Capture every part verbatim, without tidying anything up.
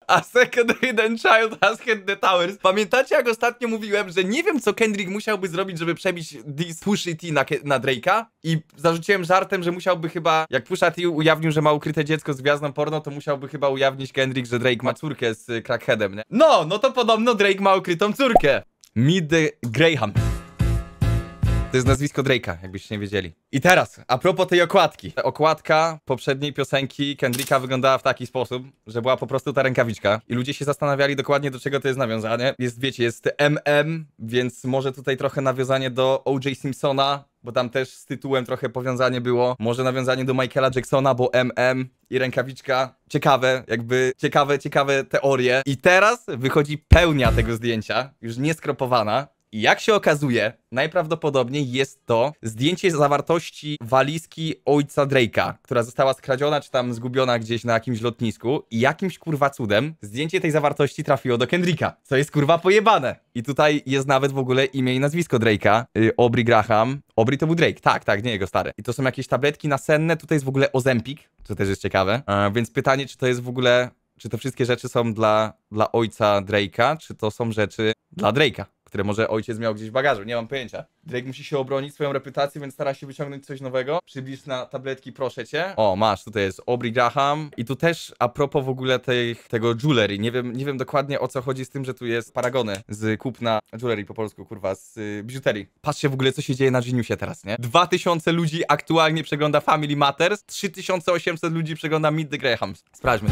A second hidden child has hit the towers. Pamiętacie, jak ostatnio mówiłem, że nie wiem, co Kendrick musiałby zrobić, żeby przebić this Pusha T na, na Drake'a? I zarzuciłem żartem, że musiałby chyba, jak Pusha T ujawnił, że ma ukryte dziecko z gwiazdą porno, to musiałby chyba ujawnić Kendrick, że Drake ma córkę z crackheadem, nie? No, no to podobno Drake ma ukrytą córkę. Mid Graham. To jest nazwisko Drake'a, jakbyście nie wiedzieli. I teraz, a propos tej okładki. Okładka poprzedniej piosenki Kendricka wyglądała w taki sposób, że była po prostu ta rękawiczka. I ludzie się zastanawiali dokładnie, do czego to jest nawiązanie. Jest, wiecie, jest M M, więc może tutaj trochę nawiązanie do O J Simpsona, bo tam też z tytułem trochę powiązanie było. Może nawiązanie do Michaela Jacksona, bo M M i rękawiczka. Ciekawe, jakby ciekawe, ciekawe teorie. I teraz wychodzi pełnia tego zdjęcia, już nieskropowana. I jak się okazuje, najprawdopodobniej jest to zdjęcie zawartości walizki ojca Drake'a, która została skradziona czy tam zgubiona gdzieś na jakimś lotnisku i jakimś kurwa cudem zdjęcie tej zawartości trafiło do Kendricka, co jest kurwa pojebane. I tutaj jest nawet w ogóle imię i nazwisko Drake'a, yy, Aubrey Graham. Aubrey to był Drake, tak, tak, nie jego stary. I to są jakieś tabletki nasenne, tutaj jest w ogóle Ozempic, co też jest ciekawe. Yy, więc pytanie, czy to jest w ogóle, czy te wszystkie rzeczy są dla, dla ojca Drake'a, czy to są rzeczy dla Drake'a, które może ojciec miał gdzieś w bagażu, nie mam pojęcia. Drake musi się obronić swoją reputację, więc stara się wyciągnąć coś nowego. Przybliż na tabletki, proszę cię. O, masz, tutaj jest Aubrey Graham. I tu też a propos w ogóle tej, tego jewelry. Nie wiem, nie wiem dokładnie, o co chodzi z tym, że tu jest paragony z kupna jewelry po polsku, kurwa, z y, biżuterii. Patrzcie w ogóle, co się dzieje na Geniusie teraz, nie? dwa tysiące ludzi aktualnie przegląda Family Matters, trzy tysiące osiemset ludzi przegląda Meet the Grahams. Sprawdźmy to.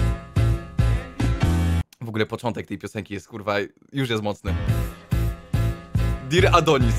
W ogóle początek tej piosenki jest, kurwa, już jest mocny. Dear Adonis.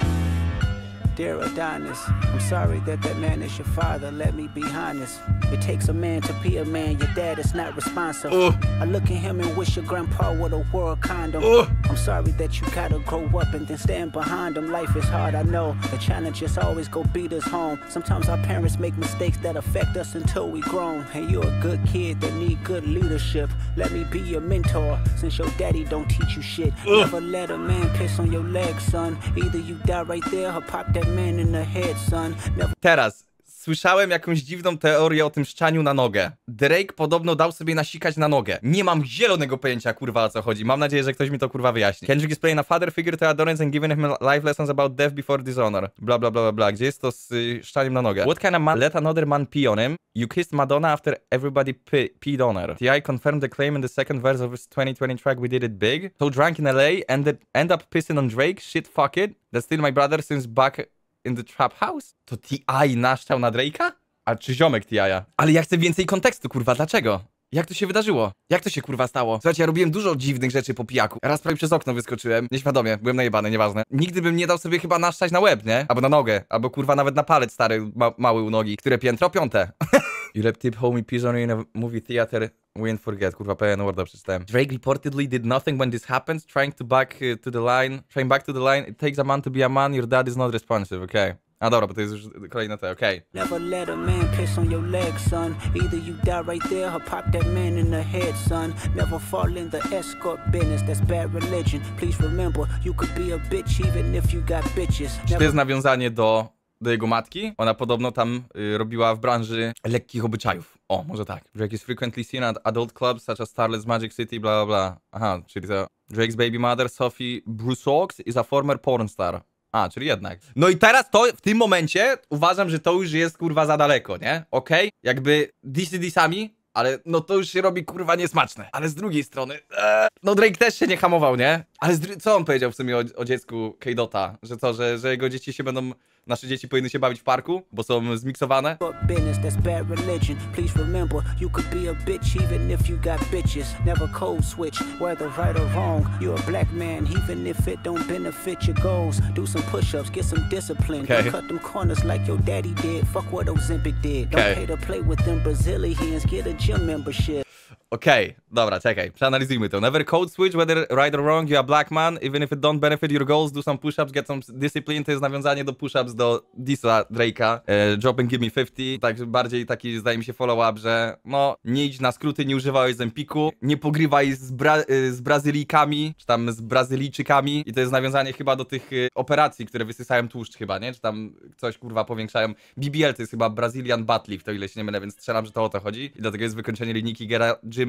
Dear Adonis, I'm sorry that that man is your father, let me be honest. It takes a man to be a man, your dad is not responsive. Uh. I look at him and wish your grandpa would have wore a condom. Uh. I'm sorry that you gotta grow up and then stand behind him. Life is hard, I know. The challenges always go beat us home. Sometimes our parents make mistakes that affect us until we grown. Hey, you're a good kid that need good leadership. Let me be your mentor, since your daddy don't teach you shit. Uh. Never let a man piss on your leg, son. Either you die right there or pop that man in the head, son. Never... Teraz słyszałem jakąś dziwną teorię o tym szczaniu na nogę. Drake podobno dał sobie nasikać na nogę. Nie mam zielonego pojęcia, kurwa, o co chodzi. Mam nadzieję, że ktoś mi to, kurwa, wyjaśni. Kendrick is playing a father figure to Adonis and giving him life lessons about death before dishonor. Bla, bla, bla, bla, bla. Gdzie jest to z y, szczaniem na nogę? What kind of man let another man pee on him? You kissed Madonna after everybody peed on her. T I confirmed the claim in the second verse of his twenty twenty track We Did It Big. So drunk in L A and end up pissing on Drake? Shit, fuck it. That's still my brother since back in the trap house? To T I naszczał na Drake'a? A czy ziomek T I'a? Ale ja chcę więcej kontekstu, kurwa, dlaczego? Jak to się wydarzyło? Jak to się, kurwa, stało? Słuchajcie, ja robiłem dużo dziwnych rzeczy po pijaku. Raz prawie przez okno wyskoczyłem. Nieświadomie, byłem najebany, nieważne. Nigdy bym nie dał sobie chyba naszczać na łeb, nie? Albo na nogę. Albo, kurwa, nawet na palec stary, ma mały u nogi. Które piętro? Piąte. You rap tip homie peas on you in a movie theater. We ain't forget, kurwa, P N Worda przeczytałem. Drake reportedly did nothing when this happens, trying to back uh, to the line. Trying back to the line. It takes a man to be a man, your dad is not responsive, okay? A dobra, bo to jest już kolejne te, okej. Okay. Never let a man piss on your leg, son. Either you die right there or pop that man in the head, son. Never fall in the escort business, that's bad religion. Please remember, you could be a bitch even if you got bitches. Czy to jest nawiązanie do, do jego matki? Ona podobno tam y, robiła w branży lekkich obyczajów. O, może tak. Drake is frequently seen at adult clubs such as Starlet's Magic City, bla bla bla. Aha, czyli to Drake's baby mother, Sophie Brussaux, is a former porn star. A, czyli jednak. No i teraz to, w tym momencie uważam, że to już jest, kurwa, za daleko, nie? Okej? Okay? Jakby disy disami, ale no to już się robi, kurwa, niesmaczne. Ale z drugiej strony, ee, no Drake też się nie hamował, nie? Ale co on powiedział w sumie o, o dziecku K-Dota? Że co, że, że jego dzieci się będą... Nasze dzieci powinny się bawić w parku, bo są zmiksowane. Business, that's bad religion. Please remember, you could be a bitch even if you got bitches. Never code switch, whether right or wrong. You're a black man, even if it don't benefit your goals. Do some push-ups, get some discipline. Okay. Don't cut them corners like your daddy did. Fuck what Ozempic did. Don't Okay. pay to play with them Brazilians. Get a gym membership. Okej, okay, dobra, czekaj, przeanalizujmy to. Never code switch, whether right or wrong, you're a black man, even if it don't benefit your goals, do some push-ups, get some discipline. To jest nawiązanie do push-ups do dissa Drake'a, e, drop and give me fifty. Tak bardziej taki, zdaje mi się, follow-up, że no, nie idź na skróty, nie używaj Zempiku, nie pogrywaj z, bra z Brazylijkami, czy tam z Brazylijczykami. I to jest nawiązanie chyba do tych y, operacji, które wysysają tłuszcz chyba, nie? Czy tam coś, kurwa, powiększają. B B L to jest chyba Brazilian Butt Lift, o ile się nie mylę, więc strzelam, że to o to chodzi. I dlatego jest wykończenie linijki Gera Gym Membership.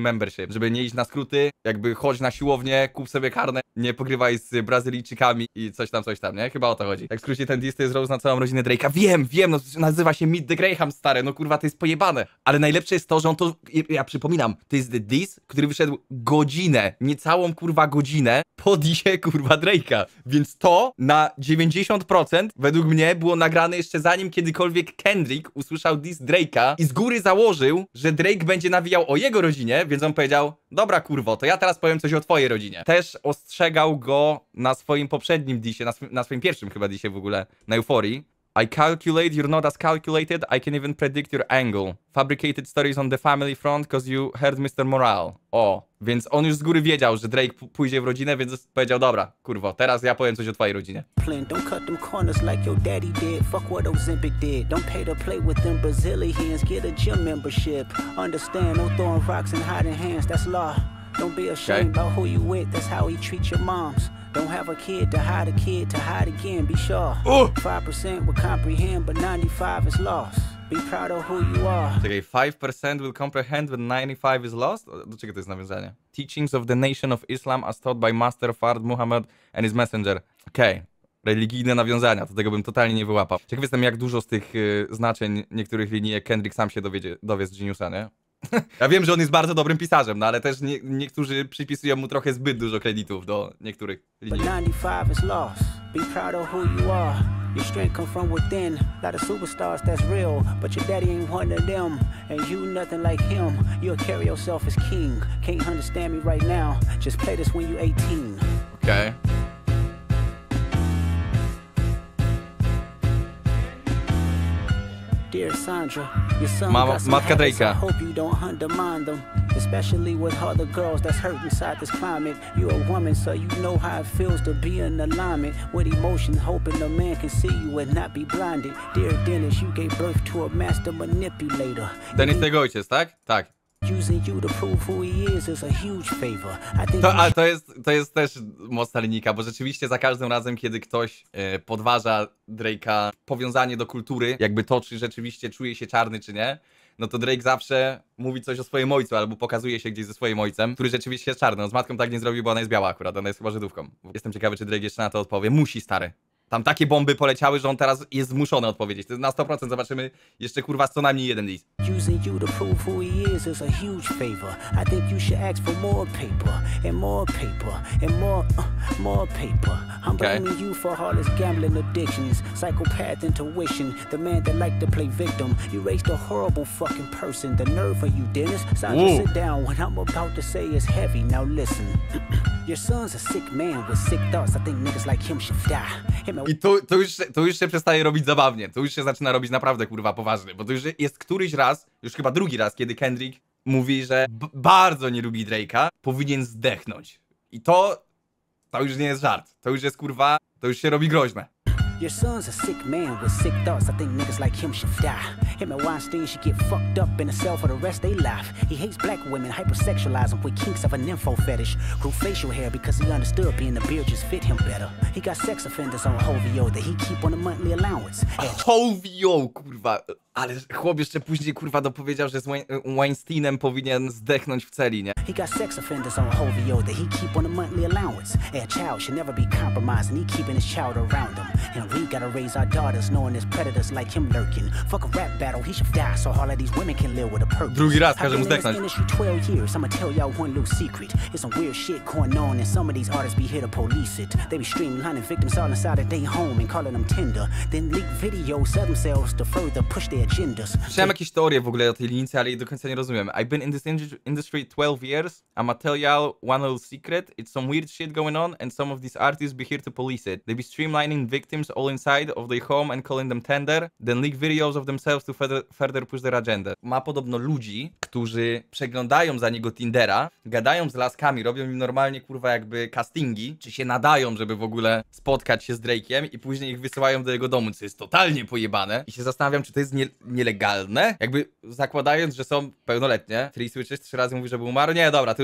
żeby nie iść na skróty, jakby chodź na siłownię, kup sobie karne, nie pogrywaj z Brazylijczykami i coś tam, coś tam, nie? Chyba o to chodzi. Jak w skrócie ten diss to jest roast na całą rodzinę Drake'a. Wiem, wiem, no nazywa się Meet the Graham, stary, no kurwa, to jest pojebane. Ale najlepsze jest to, że on to, ja, ja przypominam, to jest diss, który wyszedł godzinę, niecałą kurwa godzinę po dissie kurwa Drake'a. Więc to na dziewięćdziesiąt procent według mnie było nagrane jeszcze zanim kiedykolwiek Kendrick usłyszał diss Drake'a i z góry założył, że Drake będzie nawijał o jego rodzinie, więc on powiedział, dobra kurwo, to ja teraz powiem coś o twojej rodzinie. Też ostrzegał go na swoim poprzednim dissie, na, sw na swoim pierwszym chyba dissie w ogóle, na Euforii. I calculate you're not as calculated, I can even predict your angle. Fabricated stories on the family front cause you heard mister Morale. O, więc on już z góry wiedział, że Drake pójdzie w rodzinę, więc powiedział, dobra, kurwo, teraz ja powiem coś o twojej rodzinie. Don't cut them corners like your daddy did. Fuck what Ozempic did. Don't pay to play with them Brazilians. Get a gym membership. Understand, no throwing rocks and hiding hands, that's law. Don't be ashamed okay. about who you with, that's how he treats your moms. Don't have a kid to hide a kid to hide again, be sure. five percent will comprehend, but ninety-five is lost. Be proud of who you are. Czekaj, five percent will comprehend, but ninety-five is lost? Do czego to jest nawiązanie? Teachings of the Nation of Islam as taught by Master Fard Muhammad and his messenger. Okej. Okay. Religijne nawiązania, to tego bym totalnie nie wyłapał. Ciekaw jestem, jak dużo z tych y, znaczeń niektórych linijek Kendrick sam się dowiedzie, dowie z Geniusa, nie? Ja wiem, że on jest bardzo dobrym pisarzem, no ale też nie, niektórzy przypisują mu trochę zbyt dużo kredytów do niektórych linii. ninety-five is lost. Be proud of who you are. Your strength come from within. Lot of superstars that's real, but your daddy ain't one of them. And you nothing like him. You'll carry yourself as king. Can't understand me right now. Just play this when you eighteen. Okay. Dear Sandra, your son Mama, got some matka habits, I Drake'a. hope you don't undermine them. Especially with other girls that's hurt inside this climate. You're a woman, so you know how it feels to be in alignment with emotions, hoping a man can see you and not be blinded. Dear Dennis, you gave birth to a master manipulator. Ten jest tego ojciec, tak? Tak. Using you to prove who he is is a huge favor. I think To, ale to jest, to jest też mocna linijka, bo rzeczywiście za każdym razem, kiedy ktoś e, podważa Drake'a powiązanie do kultury, jakby to, czy rzeczywiście czuje się czarny, czy nie, no to Drake zawsze mówi coś o swoim ojcu, albo pokazuje się gdzieś ze swoim ojcem, który rzeczywiście jest czarny. No z matką tak nie zrobił, bo ona jest biała akurat, ona jest chyba Żydówką. Jestem ciekawy, czy Drake jeszcze na to odpowie. Musi, stary. Tam takie bomby poleciały, że on teraz jest zmuszony odpowiedzieć. To na sto procent zobaczymy jeszcze kurwa co najmniej jeden diss. Using you to prove who he is is a huge favor. I think you should ask for more paper and more paper and more, uh, more paper. I'm Okay. blaming you for all his gambling addictions, psychopath intuition, the man that liked to play victim. You raised a horrible fucking person. The nerve of you, Dennis. Sandra, Ooh. sit down. What I'm about to say is heavy. Now listen. Your son's a sick man with sick thoughts. I think niggas like him should die. Him I tu, tu, już, tu już się przestaje robić zabawnie, tu już się zaczyna robić naprawdę kurwa poważnie, bo to już jest któryś raz, już chyba drugi raz, kiedy Kendrick mówi, że b bardzo nie lubi Drake'a, powinien zdechnąć. I to, to już nie jest żart, to już jest kurwa, to już się robi groźne. Your son's a sick man with sick thoughts. I think niggas like him should die. Him and Weinstein should get fucked up in a cell for the rest of their life. He hates black women, hypersexualize them with kinks of a nympho fetish. Grew facial hair because he understood being the beard just fit him better. He got sex offenders on Hovio that he keep on a monthly allowance. Hovio, kurwa. Ale chłop jeszcze później kurwa dopowiedział, że z Weinsteinem powinien zdechnąć w celi, nie? He got sex offenders on Hovio that he keep on a monthly allowance. A child should never be compromised, and he keeping his child around him. And we gotta raise our daughters knowing there's predators like him lurking. Fuck a rap battle, he should die so all of these women can live with a purpose. Drugi raz I've każe mu been in this zdechnąć. industry twelve years. I'ma tell y'all one little secret. There's some weird shit going on, and some of these artists be here to police it. They be streamlining victims all inside of their home and calling them tender. Then leak videos of themselves to further push their agendas. Słyszałem jakieś teorie w ogóle o tej linijce, ale jej do końca nie rozumiem. I've been in this industry twelve years. I'ma tell y'all one little secret. It's some weird shit going on, and some of these artists be here to police it. They be streamlining victims all inside of their home and calling them tender, then leak videos of themselves to further, further push their agenda. Ma podobno ludzi, którzy przeglądają za niego Tindera, gadają z laskami, robią im normalnie kurwa jakby castingi, czy się nadają, żeby w ogóle spotkać się z Drake'iem i później ich wysyłają do jego domu, co jest totalnie pojebane. I się zastanawiam, czy to jest nie, nielegalne? Jakby zakładając, że są pełnoletnie, Three Switches trzy razy mówi, żeby umarł, nie, dobra, to już rich.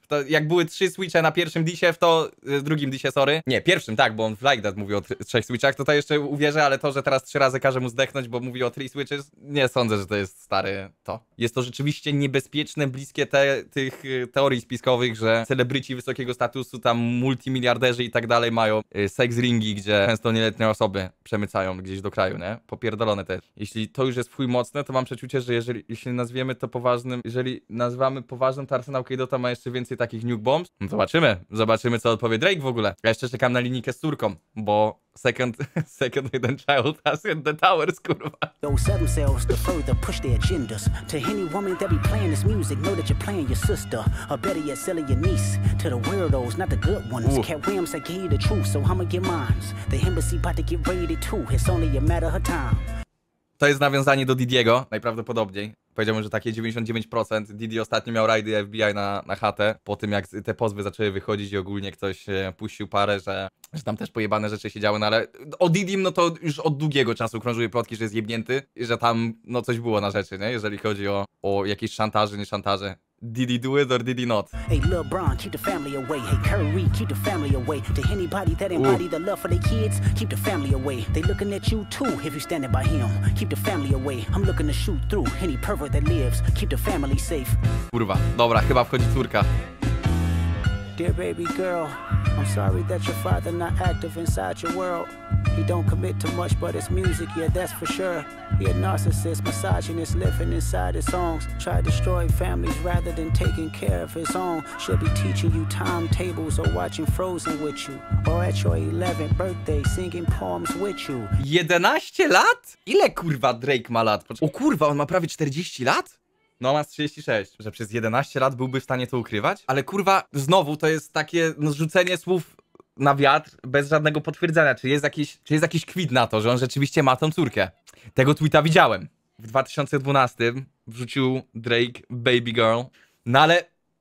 To jak były trzy switche na pierwszym disie, w to y, drugim disie, sorry. Nie, pierwszym, tak, bo on w Like That mówi o tr- trzech switchach, to to jeszcze uwierzę, ale to, że teraz trzy razy każe mu zdechnąć, bo mówi o three switches, nie sądzę, że to jest stary to. Jest to rzeczywiście niebezpieczne, bliskie te, tych y, teorii spiskowych, że celebryci wysokiego statusu, tam multimiliarderzy i tak dalej mają y, seks ringi, gdzie często nieletnie osoby przemycają gdzieś do kraju, nie? Popierdolone też. Jeśli to już jest w chuj mocne, to mam przeczucie, że jeżeli jeśli nazwiemy to poważnym, jeżeli nazywamy poważnym, to Arsenał K-Dota ma jeszcze więcej takich nuke bombs. No zobaczymy, zobaczymy co odpowie Drake w ogóle. Ja jeszcze czekam na linijkę z córką, bo second, second hidden child has hit the towers, kurwa. Those sell themselves to further push their agendas. To any woman that be playing this music, know that you're playing your sister, or better yet, selling your niece. To the weirdos, not the good ones. Ooh. Cat Williams, I gave you the truth, so I'ma get mines. The embassy about to get raided too. It's only a matter of time. To jest nawiązanie do Didiego, najprawdopodobniej. Powiedziałbym, że takie dziewięćdziesiąt dziewięć procent. Didi ostatnio miał rajdy F B I na, na chatę, po tym jak te pozwy zaczęły wychodzić i ogólnie ktoś e, puścił parę, że, że tam też pojebane rzeczy się działy, no ale o Didim no to już od długiego czasu krążyły plotki, że jest jebnięty i że tam no coś było na rzeczy, nie? Jeżeli chodzi o, o jakieś szantaże, nie szantaże. Did he do it or did he not? Hey, LeBron, keep the family away. Hey, Curry, keep the family away. To anybody that embody the love for their kids, keep the family away. They looking at you too if you standing by him. Keep the family away. I'm looking to shoot through any pervert that lives. Keep the family safe. Kurwa, dobra, chyba wchodzi córka. Dear baby girl, I'm sorry that your father not active inside your world. He don't commit to much, but it's music, yeah, that's for sure. He a narcissist, misogynist, living inside his songs. Try to destroy families rather than taking care of his own. Should be teaching you timetables or watching Frozen with you. Or at your eleventh birthday singing poems with you. jedenaście lat? Ile kurwa Drake ma lat? O kurwa, on ma prawie czterdzieści lat? No ma trzydzieści sześć, że przez jedenaście lat byłby w stanie to ukrywać? Ale kurwa, znowu to jest takie no, zrzucenie słów na wiatr bez żadnego potwierdzenia. Czy jest jakiś, czy jest jakiś kwit na to, że on rzeczywiście ma tą córkę? Tego tweeta widziałem. W dwa tysiące dwunastym wrzucił Drake Baby Girl. No ale...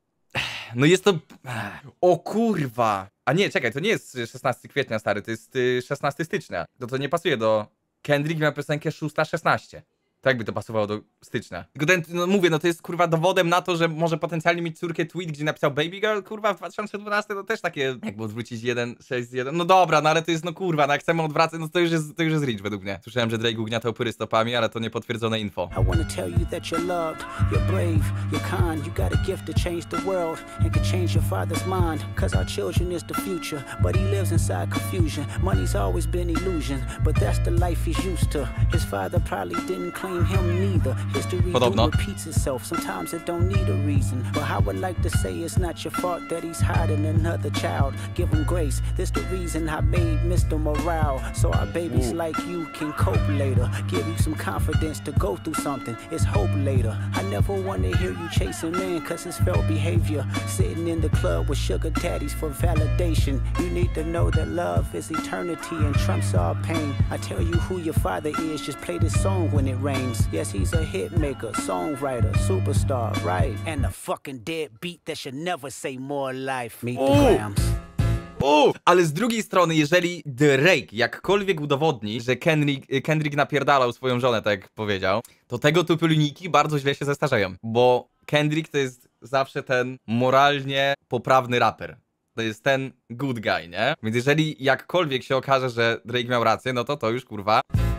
No jest to... O kurwa. A nie, czekaj, to nie jest szesnastego kwietnia, stary, to jest szesnastego stycznia. To to nie pasuje do... Kendrick miał piosenkę szósta szesnaście. To jakby to pasowało do stycznia. Tylko ten, no mówię, no to jest kurwa dowodem na to, że może potencjalnie mieć córkę tweet, gdzie napisał Baby Girl, kurwa w dwa tysiące dwunastym to też takie, jakby odwrócić jeden sześć jeden. No dobra, no ale to jest no kurwa, no jak chcemy odwracać, no to już jest, to już jest rich według mnie. Słyszałem, że Drake ugniatał pyry stopami, ale to niepotwierdzone info. I wanna tell you that you're loved, you're brave, you're kind, you got a gift to change the world and can change your father's mind. Cause our children is the future, but he lives inside confusion. Money's always been illusion, but that's the life he's used to. His father probably didn't claim him neither. History do repeats itself. Sometimes it don't need a reason. But I would like to say it's not your fault that he's hiding another child. Give him grace. This the reason I made Mister Morale. So our babies Ooh. Like you can cope later. Give you some confidence to go through something. It's hope later. I never want to hear you chasing men cause it's felt behavior. Sitting in the club with sugar daddies for validation. You need to know that love is eternity and trumps all pain. I tell you who your father is. Just play this song when it rains. Yes, he's a hit maker, songwriter, superstar, right? And a fucking dead beat that should never say more life. Meet the Grams. U, ale z drugiej strony, jeżeli Drake jakkolwiek udowodni, że Kendrick, Kendrick napierdalał swoją żonę, tak jak powiedział, to tego typu linijki bardzo źle się zestarzeją. Bo Kendrick to jest zawsze ten moralnie poprawny raper. To jest ten good guy, nie? Więc jeżeli jakkolwiek się okaże, że Drake miał rację, no to to już kurwa...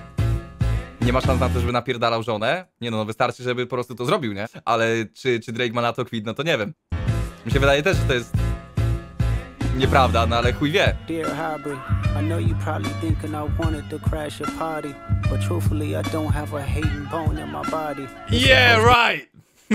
Nie ma szans na to, żeby napierdalał żonę. Nie no, no wystarczy, żeby po prostu to zrobił, nie? Ale czy, czy Drake ma na to kwit, no to nie wiem. Mi się wydaje też, że to jest nieprawda, no ale chuj wie. Dear Hybrid, I know you probably thinking I wanted to crash your party, but truthfully I don't have a hating bone in my body. Yeah, right!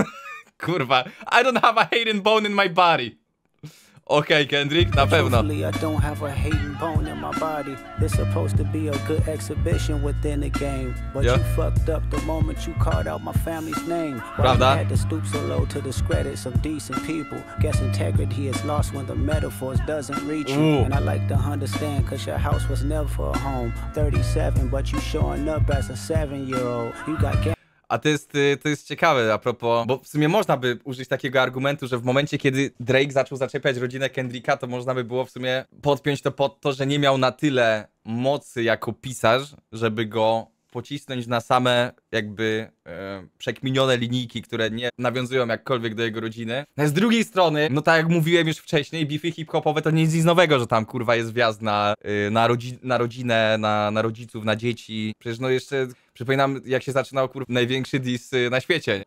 Kurwa, I don't have a hating bone in my body. Okej, okay, Kendrick, na pewno. I don't have a hating bone in my body. It's supposed to be a good exhibition within the game, but yeah. You fucked up the moment you called out my family's name. Why you had to stoop so low to discredit some decent people. Guess integrity is lost when the metaphors doesn't reach you. Ooh. And I like to understand, cause your house was never a home. thirty-seven, but you showing up as a seven-year-old. You got A to jest, to jest ciekawe a propos, bo w sumie można by użyć takiego argumentu, że w momencie, kiedy Drake zaczął zaczepiać rodzinę Kendricka, to można by było w sumie podpiąć to pod to, że nie miał na tyle mocy jako pisarz, żeby go pocisnąć na same jakby e, przekminione linijki, które nie nawiązują jakkolwiek do jego rodziny. No z drugiej strony, no tak jak mówiłem już wcześniej, beefy hip-hopowe to nie jest nic nowego, że tam kurwa jest wjazd na, y, na, rodzi na rodzinę, na, na rodziców, na dzieci. Przecież no jeszcze przypominam, jak się zaczynał kurwa największy diss y, na świecie.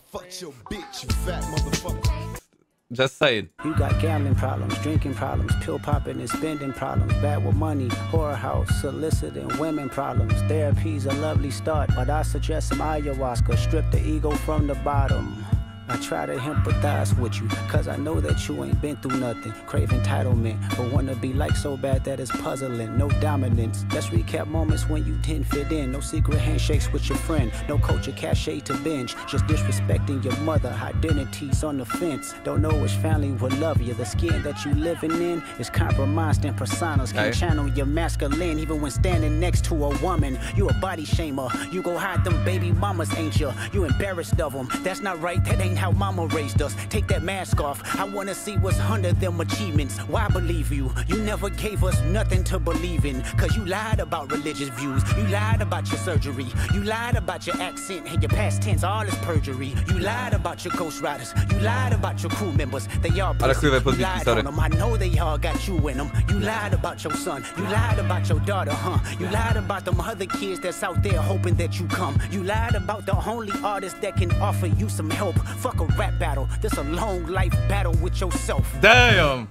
Just saying. You got gambling problems, drinking problems, pill popping and spending problems, bad with money, whorehouse, soliciting women problems. Therapy's a lovely start, but I suggest some ayahuasca, strip the ego from the bottom. I try to empathize with you, cause I know that you ain't been through nothing. Crave entitlement, but wanna be like so bad that it's puzzling. No dominance. Let's recap moments when you didn't fit in. No secret handshakes with your friend. No culture cachet to binge. Just disrespecting your mother. Identities on the fence. Don't know which family will love you. The skin that you living in is compromised in personas. Can't channel your masculine even when standing next to a woman. You a body shamer. You go hide them baby mamas, ain't you? You embarrassed of them. That's not right. That ain't how mama raised us. Take that mask off. I wanna see what's under them achievements. Why believe you? You never gave us nothing to believe in. Cause you lied about religious views. You lied about your surgery. You lied about your accent and your past tense. All is perjury. You lied about your ghost riders. You lied about your crew members. They all pussy. You lied on them. I know they all got you in them. You lied about your son. You lied about your daughter, huh? You lied about them other kids that's out there hoping that you come. You lied about the only artist that can offer you some help. Fuck a rap battle. This a long life battle with yourself. Damn!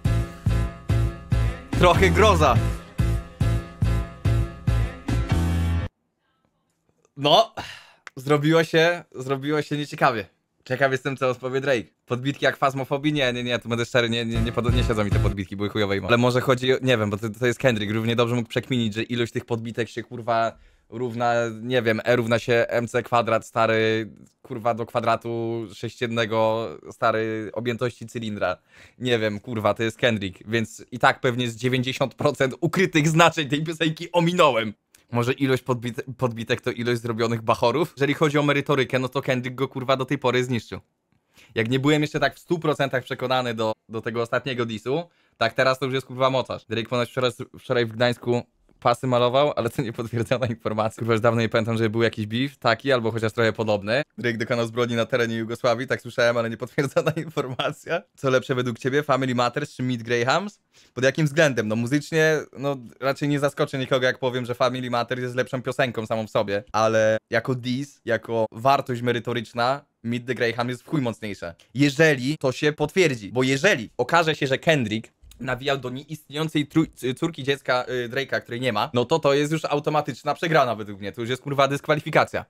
Trochę groza. No, zrobiło się, zrobiło się nieciekawie. Ciekaw jestem, co odpowie Drake. Podbitki jak Phasmophobia? Nie, nie, nie, tu będę szczery, nie, nie, nie, pod, nie siedzą mi te podbitki, były chujowe i ale może chodzi, o, nie wiem, bo to, to jest Kendrick, równie dobrze mógł przekminić, że ilość tych podbitek się kurwa równa, nie wiem, E równa się mc kwadrat, stary, kurwa do kwadratu sześciennego, stary, objętości cylindra. Nie wiem, kurwa, to jest Kendrick, więc i tak pewnie z dziewięćdziesiąt procent ukrytych znaczeń tej piosenki ominąłem. Może ilość podbite podbitek to ilość zrobionych bachorów? Jeżeli chodzi o merytorykę, no to Kendrick go kurwa do tej pory zniszczył. Jak nie byłem jeszcze tak w stu procentach przekonany do, do tego ostatniego disu, tak teraz to już jest kurwa mocarz. Drake ponoć wczoraj, wczoraj w Gdańsku pasy malował, ale to niepotwierdzona informacja. Kurwa, już dawno nie pamiętam, żeby był jakiś beef taki, albo chociaż trochę podobny. Drake dokonał zbrodni na terenie Jugosławii, tak słyszałem, ale niepotwierdzona informacja. Co lepsze według ciebie, Family Matters czy Meet Grahams? Pod jakim względem? No muzycznie, no raczej nie zaskoczę nikogo, jak powiem, że Family Matters jest lepszą piosenką samą w sobie, ale jako diss, jako wartość merytoryczna, Meet the Graham jest w chuj mocniejsze. Jeżeli to się potwierdzi, bo jeżeli okaże się, że Kendrick nawijał do nieistniejącej córki dziecka yy, Drake'a, której nie ma, no to to jest już automatyczna przegrana według mnie, to już jest kurwa dyskwalifikacja.